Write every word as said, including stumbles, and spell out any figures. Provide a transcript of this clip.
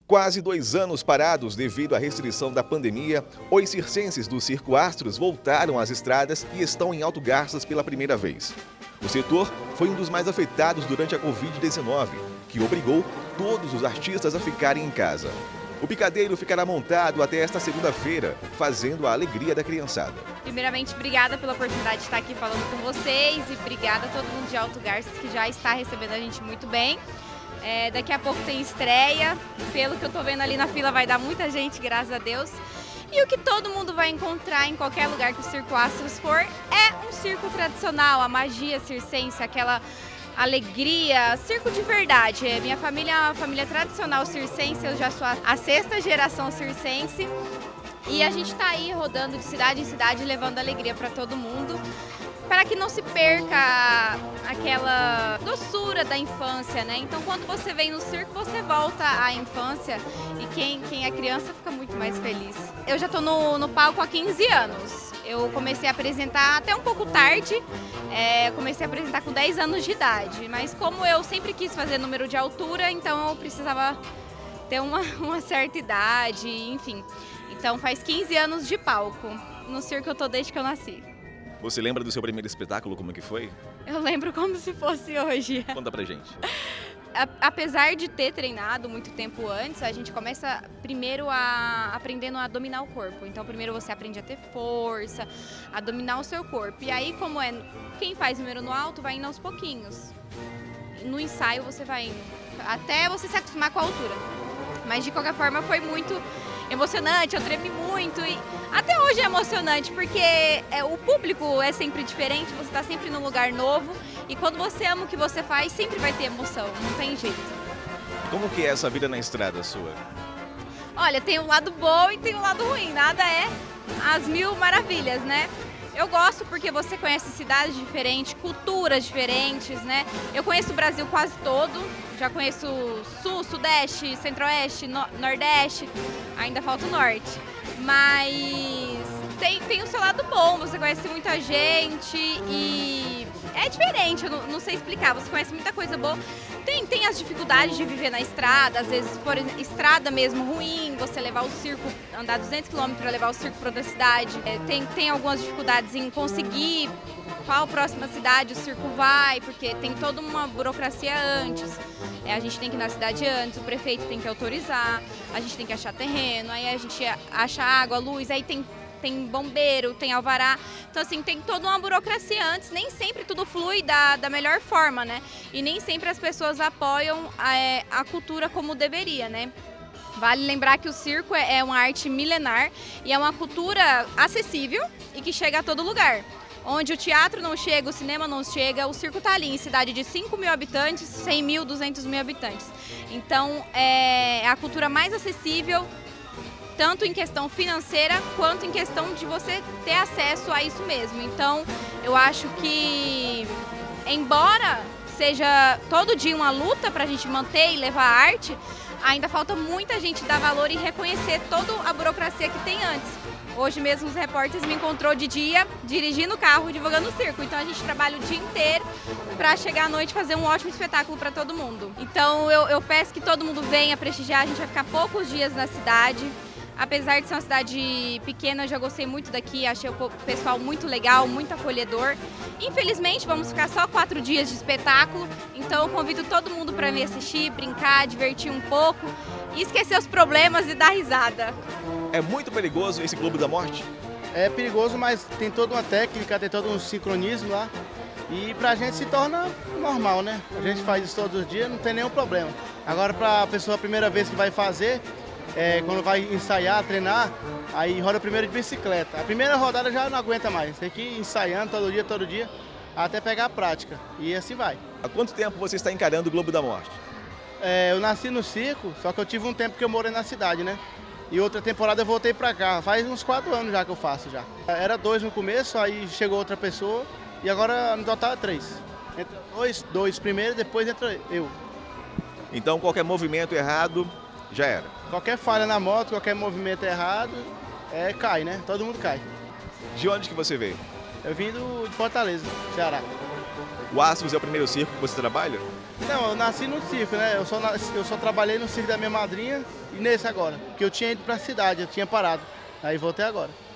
Quase dois anos parados devido à restrição da pandemia, os circenses do Circo Astros voltaram às estradas e estão em Alto Garças pela primeira vez. O setor foi um dos mais afetados durante a covid dezenove, que obrigou todos os artistas a ficarem em casa. O picadeiro ficará montado até esta segunda-feira, fazendo a alegria da criançada. Primeiramente, obrigada pela oportunidade de estar aqui falando com vocês e obrigada a todo mundo de Alto Garças que já está recebendo a gente muito bem. É, daqui a pouco tem estreia, pelo que eu tô vendo ali na fila vai dar muita gente, graças a Deus. E o que todo mundo vai encontrar em qualquer lugar que o Circo Astros for é um circo tradicional, a magia circense, aquela alegria, circo de verdade. Minha família é uma família tradicional circense, eu já sou a sexta geração circense. E a gente tá aí rodando de cidade em cidade, levando alegria para todo mundo, para que não se perca aquela doçura da infância, né? Então, quando você vem no circo, você volta à infância e quem, quem é criança fica muito mais feliz. Eu já tô no, no palco há quinze anos. Eu comecei a apresentar até um pouco tarde, é, comecei a apresentar com dez anos de idade, mas como eu sempre quis fazer número de altura, então eu precisava ter uma, uma certa idade, enfim. Então, faz quinze anos de palco. No circo eu tô desde que eu nasci. Você lembra do seu primeiro espetáculo, como que foi? Eu lembro como se fosse hoje. Conta pra gente. Apesar de ter treinado muito tempo antes, a gente começa primeiro a aprendendo a dominar o corpo. Então primeiro você aprende a ter força, a dominar o seu corpo. E aí, como é quem faz número no alto, vai indo aos pouquinhos. No ensaio você vai indo, até você se acostumar com a altura. Mas de qualquer forma foi muito emocionante, eu tremi muito e até hoje é emocionante porque é, o público é sempre diferente, você está sempre num lugar novo e quando você ama o que você faz, sempre vai ter emoção, não tem jeito. Como que é essa vida na estrada sua? Olha, tem um lado bom e tem um lado ruim, nada é as mil maravilhas, né? Eu gosto porque você conhece cidades diferentes, culturas diferentes, né? Eu conheço o Brasil quase todo, já conheço Sul, Sudeste, Centro-Oeste, no Nordeste, ainda falta o Norte. Mas tem, tem o seu lado bom, você conhece muita gente e é diferente, eu não, não sei explicar, você conhece muita coisa boa. Tem, tem as dificuldades de viver na estrada, às vezes por exemplo, estrada mesmo ruim, você levar o circo, andar duzentos quilômetros para levar o circo para outra cidade. É, tem, tem algumas dificuldades em conseguir qual próxima cidade o circo vai, porque tem toda uma burocracia antes. É, a gente tem que ir na cidade antes, o prefeito tem que autorizar, a gente tem que achar terreno, aí a gente acha água, luz, aí tem tem bombeiro, tem alvará, então assim, tem toda uma burocracia antes, nem sempre tudo flui da, da melhor forma, né? E nem sempre as pessoas apoiam a, a cultura como deveria, né? Vale lembrar que o circo é, é uma arte milenar e é uma cultura acessível e que chega a todo lugar. Onde o teatro não chega, o cinema não chega, o circo está ali em cidade de cinco mil habitantes, cem mil, duzentos mil habitantes. Então é a cultura mais acessível, tanto em questão financeira, quanto em questão de você ter acesso a isso mesmo. Então, eu acho que, embora seja todo dia uma luta para a gente manter e levar a arte, ainda falta muita gente dar valor e reconhecer toda a burocracia que tem antes. Hoje mesmo os repórteres me encontrou de dia, dirigindo o carro, divulgando o circo. Então a gente trabalha o dia inteiro para chegar à noite e fazer um ótimo espetáculo para todo mundo. Então eu, eu peço que todo mundo venha prestigiar, a gente vai ficar poucos dias na cidade. Apesar de ser uma cidade pequena, eu já gostei muito daqui, achei o pessoal muito legal, muito acolhedor. Infelizmente, vamos ficar só quatro dias de espetáculo, então eu convido todo mundo para vir assistir, brincar, divertir um pouco e esquecer os problemas e dar risada. É muito perigoso esse Globo da Morte? É perigoso, mas tem toda uma técnica, tem todo um sincronismo lá e pra gente se torna normal, né? A gente faz isso todos os dias, não tem nenhum problema. Agora, pra pessoa, a primeira vez que vai fazer, É, quando vai ensaiar, treinar, aí roda primeiro de bicicleta. A primeira rodada já não aguenta mais, tem que ir ensaiando todo dia, todo dia, até pegar a prática, e assim vai. Há quanto tempo você está encarando o Globo da Morte? É, eu nasci no circo, só que eu tive um tempo que eu morei na cidade, né? E outra temporada eu voltei pra cá, faz uns quatro anos já que eu faço já. Era dois no começo, aí chegou outra pessoa, e agora no total é três. Entra dois, dois primeiro, depois entra eu. Então qualquer movimento errado, já era. Qualquer falha na moto, qualquer movimento errado, é, cai, né? Todo mundo cai. De onde que você veio? Eu vim do, de Fortaleza, Ceará. O Astros é o primeiro circo que você trabalha? Não, eu nasci no circo, né? Eu só, nasci, eu só trabalhei no circo da minha madrinha e nesse agora. Porque eu tinha ido pra cidade, eu tinha parado. Aí voltei agora.